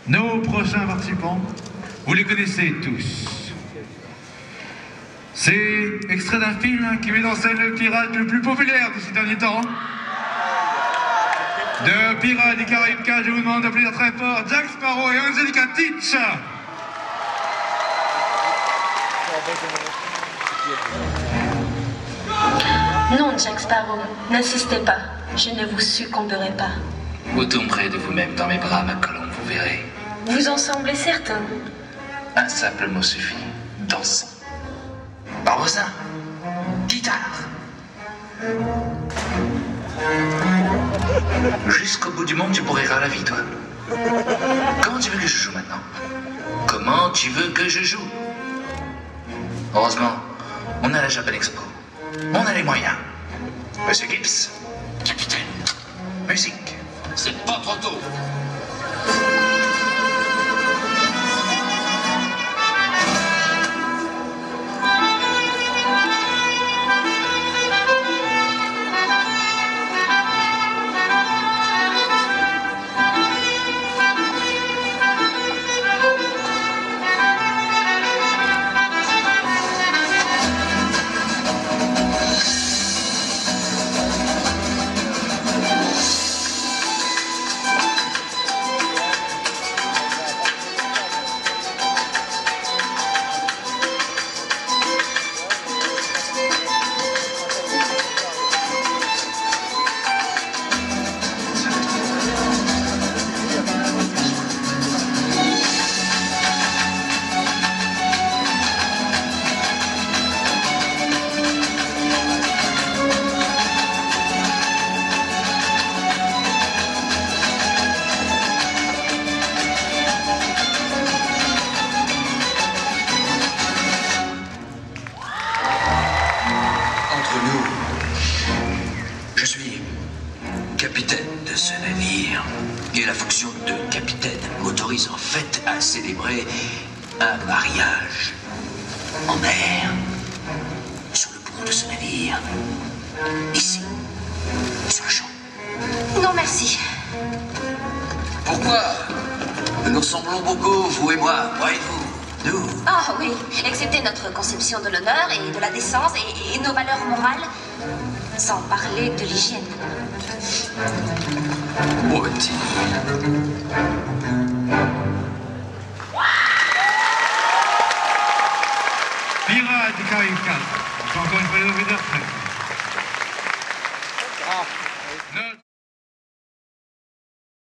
Nos prochains participants, vous les connaissez tous. C'est extrait d'un film qui met en scène le pirate le plus populaire de ces derniers temps. De Pirates des Caraïbes 4, je vous demande d'appeler très fort Jack Sparrow et Angelica Teach. Non, Jack Sparrow, n'insistez pas. Je ne vous succomberai pas. Vous tomberez de vous-même dans mes bras, ma colombe, vous verrez. Vous en semblez certain. Un simple mot suffit. Dansons. Barbossa. Guitare. Jusqu'au bout du monde, tu pourrais rire la vie, toi. Comment tu veux que je joue maintenant? Comment tu veux que je joue? Heureusement, on a la Japan Expo. On a les moyens. Monsieur Gibbs. Capitaine. Musique. C'est pas trop tôt. Je suis capitaine de ce navire. Et la fonction de capitaine m'autorise en fait à célébrer un mariage en mer, sur le pont de ce navire, ici, sur le champ. Non, merci. Pourquoi? Nous nous ressemblons beaucoup, vous et moi et vous. Nous. Ah oui, excepté notre conception de l'honneur et de la décence et nos valeurs morales, sans parler de l'hygiène. Maudit. Pirates des Caraïbes 4. Encore une fois les nommés d'après.